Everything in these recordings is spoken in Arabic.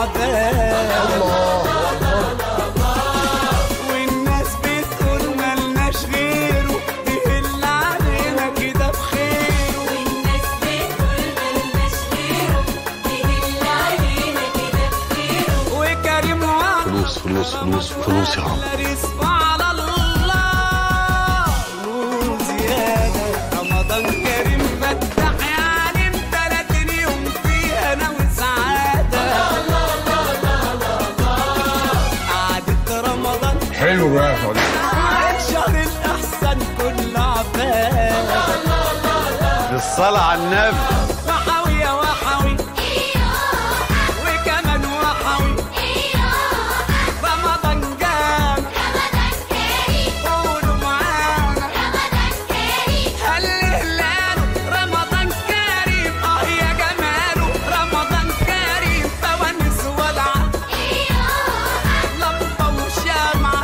عباد. الله والناس بتقول ملناش غيره، بيهل علينا كده بخيره. والناس بتقول ملناش غيره، بيهل علينا كده بخيره. وكريم وعد فلوس فلوس فلوس فلوس يا عم. رزق على الله وزيادة. رمضان كريم فتح يعني انت لا يوم فيه انا وسعادة. قعدة رمضان حلو بقى يا فندم. شهر الأحسن كله عباد. بالصلاة على النبي. وحوي يا وحوي وكمان وحوي. رمضان جام قولوا معانا هالهلال. رمضان كريم يا جماله. رمضان كريم فوانيس ولعة لمبة وشمعة.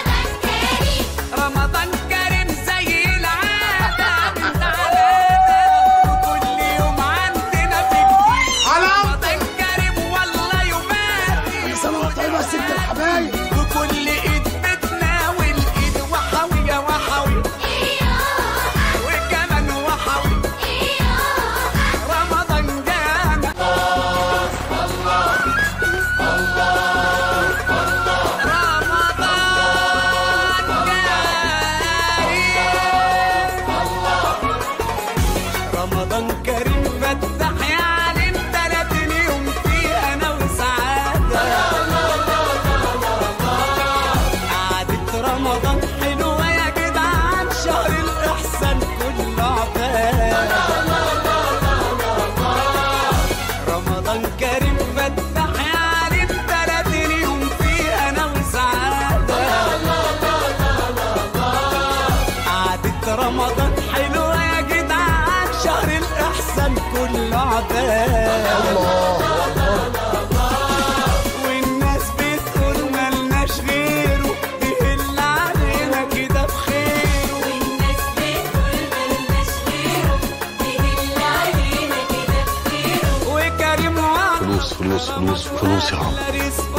رمضان كريم زي العادة من علامة، وكل يوم عندنا في جديد. رمضان كريم والله يبارك. سنة وانت طيبة يا ست الحبايب. وكل ايد بتناول ايد. وحوي يا وحوي وكمان وحوي. رمضان جانا. رمضان كريم فتح يعني انت لا يوم فيه انا وسعادة. قعدة رمضان حلوة يا جدعان. شهر الإحسان كله عباد. رمضان كريم فتح يعني انت لا يوم فيه انا وسعادة. قعدة رمضان حلوة يا جدعان. شهر الإحسان كله عباد. الله والناس بتقول ملناش غيره، بيهل علينا كده بخيره. والناس بتقول ملناش غيره، بيهل علينا كده بخيره. وكريم وعد فلوس فلوس فلوس فلوس يا عم. رزق